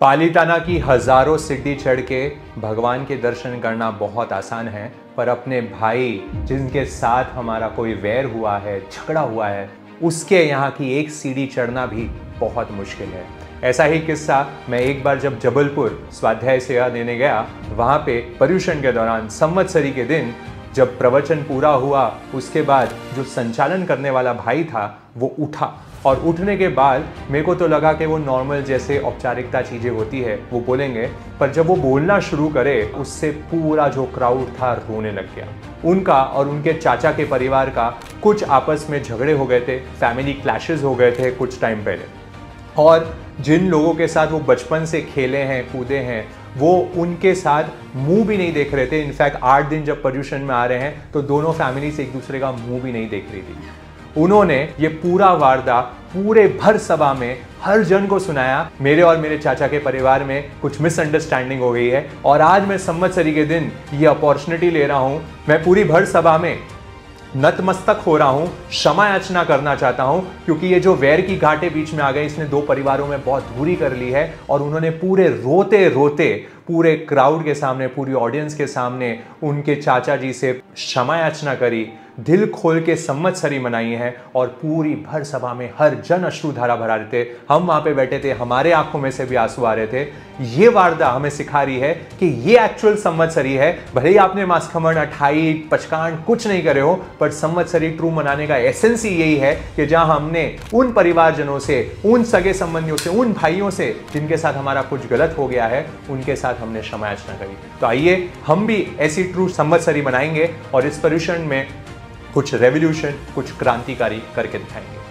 पालीताना की हजारों सीढ़ी चढ़ के भगवान के दर्शन करना बहुत आसान है, पर अपने भाई जिनके साथ हमारा कोई वैर हुआ है, झगड़ा हुआ है, उसके यहाँ की एक सीढ़ी चढ़ना भी बहुत मुश्किल है। ऐसा ही किस्सा मैं एक बार जब जबलपुर स्वाध्याय सेवा देने गया, वहाँ पे पर्युषण के दौरान संवत्सरी के दिन जब प्रवचन पूरा हुआ, उसके बाद जो संचालन करने वाला भाई था वो उठा, और उठने के बाद मेरे को तो लगा कि वो नॉर्मल जैसे औपचारिकता चीज़ें होती है वो बोलेंगे, पर जब वो बोलना शुरू करे उससे पूरा जो क्राउड था रोने लग गया। उनका और उनके चाचा के परिवार का कुछ आपस में झगड़े हो गए थे, फैमिली क्लैशेस हो गए थे कुछ टाइम पहले, और जिन लोगों के साथ वो बचपन से खेले हैं कूदे हैं वो उनके साथ मुंह भी नहीं देख रहे थे। इनफैक्ट 8 दिन जब पर्युषण में आ रहे हैं तो दोनों फैमिली से एक दूसरे का मुंह भी नहीं देख रही थी। उन्होंने ये पूरा वारदा पूरे भर सभा में हर जन को सुनाया। मेरे और मेरे चाचा के परिवार में कुछ मिसअंडरस्टैंडिंग हो गई है, और आज मैं संवत्सरी के दिन ये अपॉर्चुनिटी ले रहा हूं, मैं पूरी भर सभा में नतमस्तक हो रहा हूं, क्षमा याचना करना चाहता हूं, क्योंकि ये जो वैर की घाटे बीच में आ गई इसने 2 परिवारों में बहुत दूरी कर ली है। और उन्होंने पूरे रोते रोते पूरे क्राउड के सामने, पूरी ऑडियंस के सामने उनके चाचा जी से क्षमा याचना करी, दिल खोल के संवत्सरी मनाई है, और पूरी भर सभा में हर जन अश्रुधारा भरा रहे थे। हम वहां पे बैठे थे, हमारे आंखों में से भी आंसू आ रहे थे। ये वारदा हमें सिखा रही है कि ये एक्चुअल संवत्सरी है। भले ही आपने मासखमण, अठाई, पचकांड कुछ नहीं करे हो, पर संवत्सरी ट्रू मनाने का एसेंस ही यही है कि जहां हमने उन परिवारजनों से, उन सगे संबंधियों से, उन भाइयों से जिनके साथ हमारा कुछ गलत हो गया है, उनके साथ हमने क्षमा याचना करी। तो आइए हम भी ऐसी ट्रू संवत्सरी मनाएंगे और इस पर्युषण में कुछ रेवोल्यूशन, कुछ क्रांतिकारी करके दिखाएंगे।